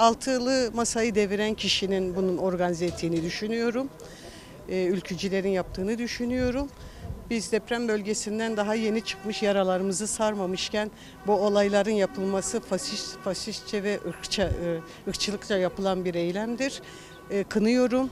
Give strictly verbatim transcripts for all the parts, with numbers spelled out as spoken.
altılı masayı deviren kişinin bunun organize ettiğini düşünüyorum. E, ülkücülerin yaptığını düşünüyorum. Biz deprem bölgesinden daha yeni çıkmış, yaralarımızı sarmamışken bu olayların yapılması faşist, faşistçe ve ırkça, e, ırkçılıkça yapılan bir eylemdir. E, kınıyorum.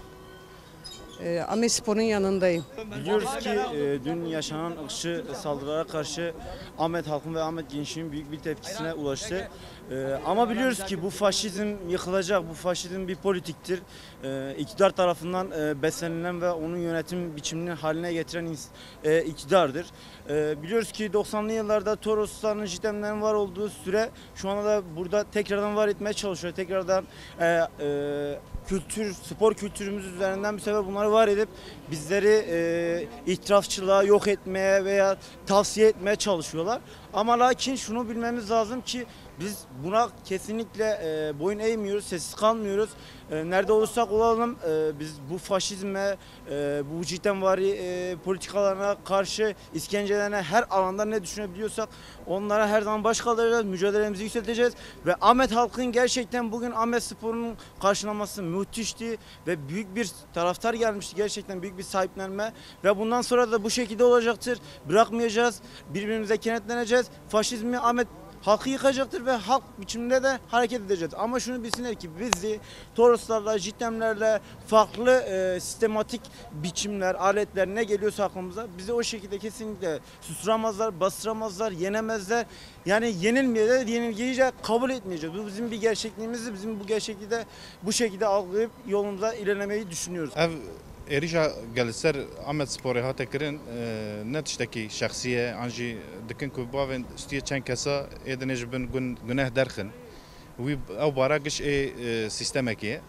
E, Ahmetspor'un yanındayım. Biliyoruz ki e, dün yaşanan ırkçı saldırılara karşı Ahmet halkın ve Ahmet gençliğinin büyük bir tepkisine ulaştı. E, ama biliyoruz ki bu faşizm yıkılacak, bu faşizm bir politiktir. E, iktidar tarafından e, beslenilen ve onun yönetim biçimini haline getiren e, iktidardır. E, biliyoruz ki doksanlı yıllarda Torosların, Jitemlerin var olduğu süre şu anda da burada tekrardan var etmeye çalışıyor. Tekrardan e, e, kültür, spor kültürümüz üzerinden bir sefer bunları var edip bizleri e, itirafçılığa yok etmeye veya tavsiye etmeye çalışıyorlar. Ama lakin şunu bilmemiz lazım ki biz buna kesinlikle e, boyun eğmiyoruz, sessiz kalmıyoruz. E, nerede olursak olalım e, biz bu faşizme, e, bu ciddenvari e, politikalarına karşı, iskencelerine her alanda ne düşünebiliyorsak onlara her zaman baş kaldıracağız, mücadelemizi yükselteceğiz. Ve Ahmet halkın gerçekten bugün Ahmetspor'un karşılaması müthişti ve büyük bir taraftar gelmişti. Gerçekten büyük bir sahiplenme ve bundan sonra da bu şekilde olacaktır. Bırakmayacağız, birbirimize kenetleneceğiz. Faşizmi Ahmet halkı yıkacaktır ve halk biçiminde de hareket edeceğiz. Ama şunu bilsinler ki bizi Toroslarla, Jitemlerle farklı e, sistematik biçimler, aletler ne geliyorsa aklımıza bizi o şekilde kesinlikle susturamazlar, bastıramazlar, yenemezler. Yani yenilmeye de yenilgiyi de kabul etmeyeceğiz. Bu bizim bir gerçekliğimiz, bizim bu gerçekliği de bu şekilde algılayıp yolumuza ilerlemeyi düşünüyoruz. Ev êrîşa gelser Ahmetsporê hate kirin ne tiştekî şexsî ye an jî dikin ku bavên stûyê çend kesa ê dinê ji bin guneh derxin. Wî ew bara giş ê sîstemekê ye.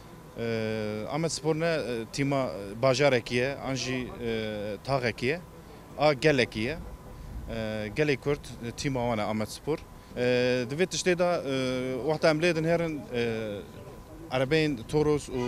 Ahmetspor ne tîma bajarekî ye an jî taxekî ye a gelekî ye. Gelê Kurd tîma wan e Ahmetspor. Di vê tiştê de wexta em lê din herin Arabeyên Toros û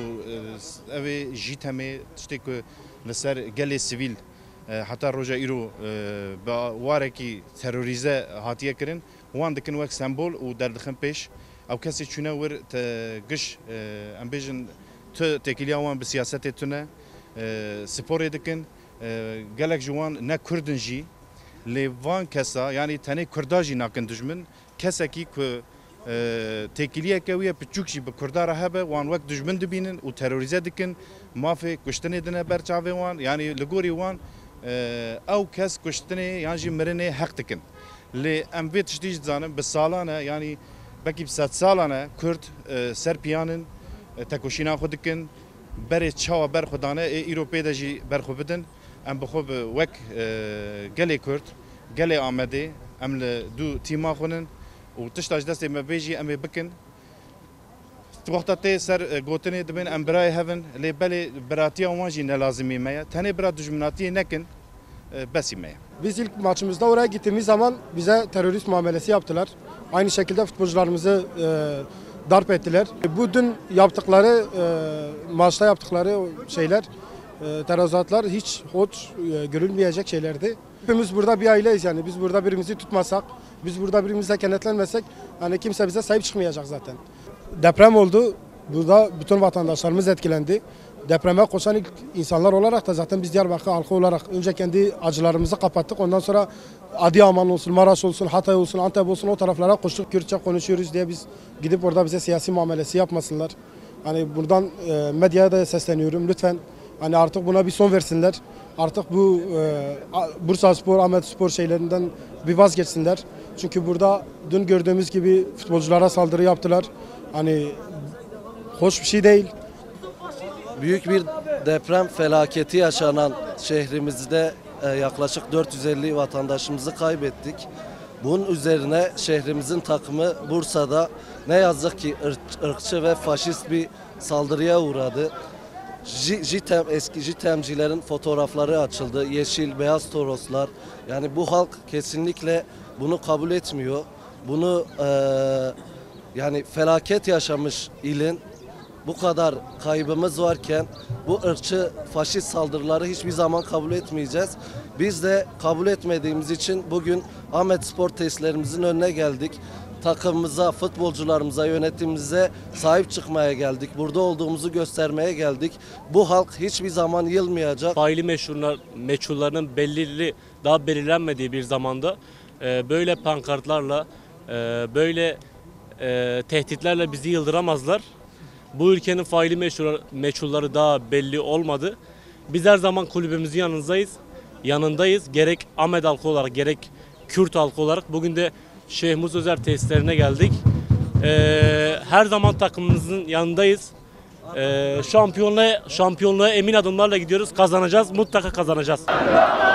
ev Jitemê tiştê ku li ser gelê sivîl heta roja îro bi warekî terorîze hatiye kirin wan dikin wek sembol û derdixin pêş ew kesê çûne wir te giş em bêjin tu têkiliya wan bi siyasetê tune sporê dikin gelek ji wan ne Kurdin jî lê van kesa yanî tenê Kurda jî nakin dijmin kesekî ku têkiliyeke wî ye piçûk jî bi Kurda re hebe wan wek dijmin dibînin û terorîze dikin mafê kuştinê dine ber çavê wan yanî li gorî wan ew kes kuştinê yan jî mirinê heq dikin. Lê em vê tiştî jî dizanin bi salan e yanî bekî sed salan e Kurd ser piyanin tekoşîna xwe dikin berê çawa ber xwe dane ê îro pê de jî ber xwe bidin em bi xwe bi wek gelê Kurd gelê Amedê em li du tîma xwinin û tişta ji destê me bêjî em ê bikin. Wexta tê ser gotinê dibin em birayê hevin lê belê biratiya wan jî nelazimî me ye. Tenê bira dijminatiyê nekin besî me ye. Biz ilk maçımızda oraya gittiğimiz zaman bize terörist muamelesi yaptılar. Aynı şekilde futbolcularımızı e, darp ettiler. Bu dün yaptıkları, e, maçta yaptıkları şeyler, e, tezahüratlar hiç hoş e, görülmeyecek şeylerdi. Hepimiz burada bir aileyiz yani. Biz burada birimizi tutmasak, biz burada birbirimize kenetlenmesek hani kimse bize sahip çıkmayacak zaten. Deprem oldu. Burada bütün vatandaşlarımız etkilendi. Depreme koşan ilk insanlar olarak da zaten biz Diyarbakır halkı olarak önce kendi acılarımızı kapattık. Ondan sonra Adıyaman olsun, Maraş olsun, Hatay olsun, Antep olsun o taraflara koştuk. Kürtçe konuşuyoruz diye biz gidip orada bize siyasi muamelesi yapmasınlar. Hani buradan e, medyaya da sesleniyorum. Lütfen hani artık buna bir son versinler. Artık bu e, Bursaspor, Ahmetspor şeylerinden bir vazgeçsinler. Çünkü burada dün gördüğümüz gibi futbolculara saldırı yaptılar. Hani hoş bir şey değil. Büyük bir deprem felaketi yaşanan şehrimizde yaklaşık dört yüz elli vatandaşımızı kaybettik. Bunun üzerine şehrimizin takımı Bursa'da ne yazık ki ırkçı ve faşist bir saldırıya uğradı. Jitem, eski Jitemcilerin fotoğrafları açıldı. Yeşil, beyaz Toroslar. Yani bu halk kesinlikle bunu kabul etmiyor. Bunu e, yani felaket yaşamış ilin bu kadar kaybımız varken bu ırkçı faşist saldırıları hiçbir zaman kabul etmeyeceğiz. Biz de kabul etmediğimiz için bugün Ahmetspor tesislerimizin önüne geldik. takımımıza, futbolcularımıza, yönetimimize sahip çıkmaya geldik. Burada olduğumuzu göstermeye geldik. Bu halk hiçbir zaman yılmayacak. Faili meşhurlar, meçhullarının belirli, daha belirlenmediği bir zamanda e, böyle pankartlarla, e, böyle e, tehditlerle bizi yıldıramazlar. Bu ülkenin faili meşhur, meçhulları daha belli olmadı. Biz her zaman kulübümüzün yanındayız. Yanındayız. Gerek Ahmet halkı olarak, gerek Kürt halkı olarak. Bugün de Şeyh Musa Özer tesislerine geldik. E, her zaman takımımızın yanındayız. E, şampiyonluğa, şampiyonluğa emin adımlarla gidiyoruz. Kazanacağız. Mutlaka kazanacağız.